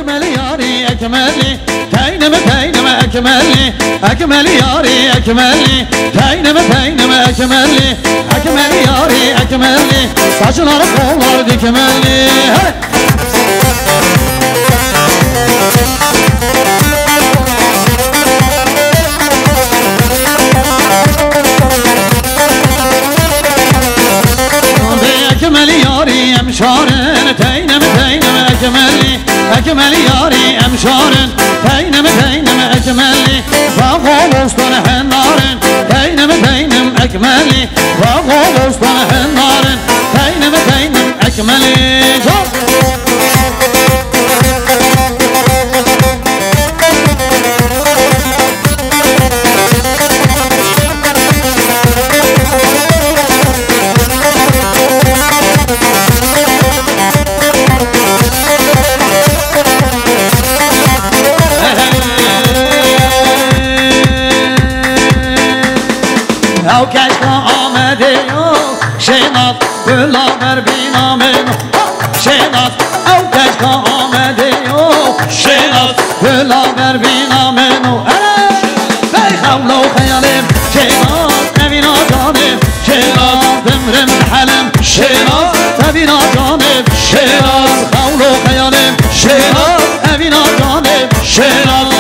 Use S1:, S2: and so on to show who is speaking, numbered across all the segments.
S1: أكمل ياري أكملي تينم أكملي أكمل ياري أكملي تينم أكملي أكمل ياري أكملي saçlar kollar dikmeli أكمل ياري أمشارن تينم أكملي أكمل ياري أمشارن تينم أكملي فاقو بستان حنارن تينم أكملي فاقو بستان حنارن تينم أكملي او کشک آمده شناس بلاور بینامن شناس او کشک آمده شناس بلاور بینامن بی خول و خیالم شناس نبینا جانم شناس بمرم حلم شناس نبینا جانم شناس خول و خیالم شناس نبینا جانم شناس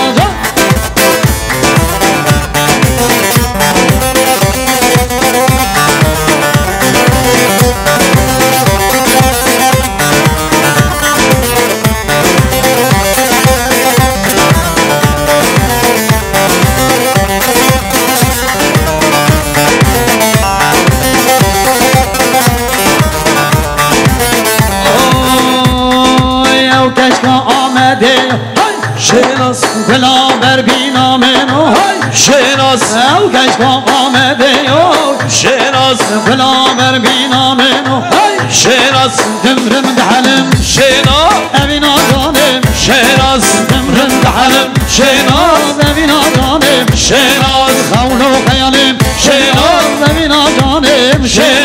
S1: شناس بلاور بینامنو شناس او کشک آمده شناس بلاور بینامنو شناس دمرم دحلم شناس اوینا جانم شناس دمرم دحلم شناس اوینا جانم شناس خول و خیالم شناس اوینا جانم شناس